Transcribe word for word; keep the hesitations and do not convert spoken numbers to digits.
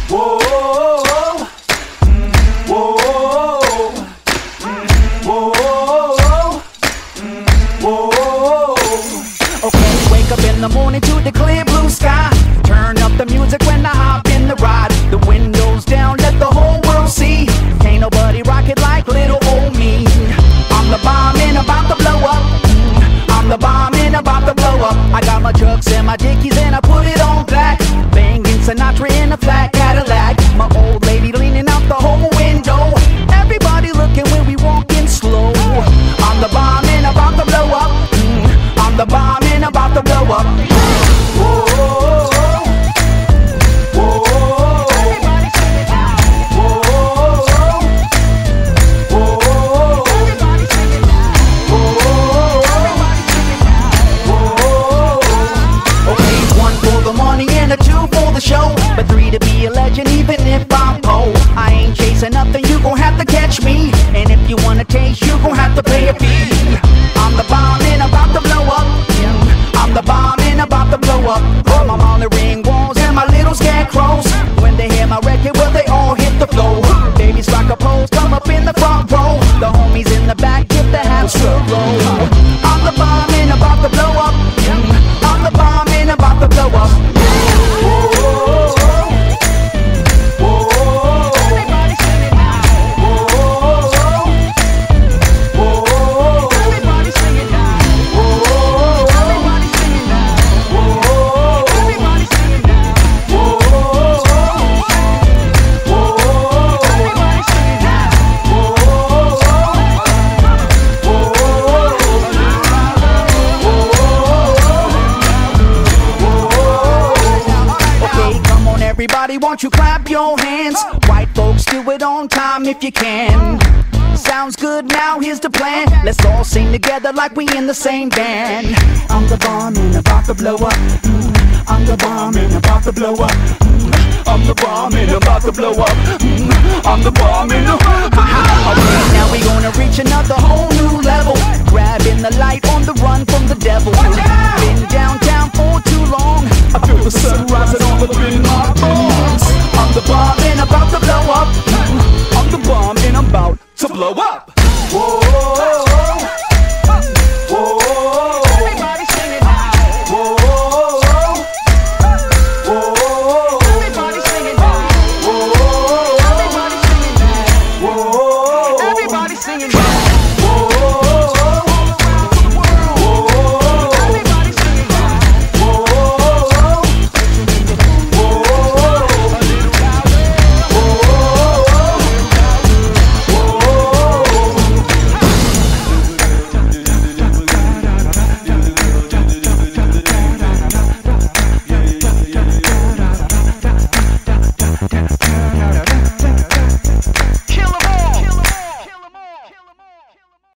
Whoa, whoa, whoa, whoa. Okay, wake up in the morning to the clear blue sky. Turn up the music when I hop in the ride. The windows down, let the whole world see. Can't nobody rock it like little old me. I'm the bomb and about to blow up. I'm the bomb and about to blow up. I got my trucks and my dickies and I put it on black. Banging Sinatra in a flat Cadillac. My old lady leaning out the whole window. Everybody looking when we walking slow. I'm the bomb and about to blow up. I'm the bomb and about to blow up. Whoa. Show, but three to be a legend even if I'm poor. I ain't chasing nothing, you gon' have to catch me. And if you wanna taste, you gon' have to pay a fee. I'm the bomb and about to blow up. I'm the bomb and about to blow up. I'm on the ring walls and my little scarecrows. When they hear my record, well they all hit the floor. Babies rock a pose, come up in the front row. The homies in the back give the house a roll. I'm the bomb and about to blow up. I'm the bomb and about to blow up. Everybody, won't you clap your hands? White folks, do it on time if you can. Sounds good, now here's the plan. Let's all sing together like we in the same band. I'm the bomb and about to blow up. I'm the bomb and about to blow up. I'm the bomb and about to blow up. I'm the bomb and okay, now we gonna reach another whole new level. Grabbing the light on the run from the devil. Been downtown for too long. I feel the sun rising all up in my bones.